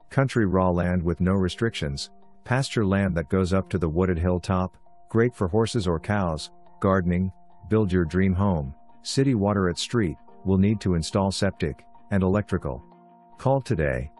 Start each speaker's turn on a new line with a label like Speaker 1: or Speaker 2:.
Speaker 1: Country raw land with no restrictions, pasture land that goes up to the wooded hilltop, great for horses or cows, gardening, build your dream home, city water at street, will need to install septic and electrical. Call today,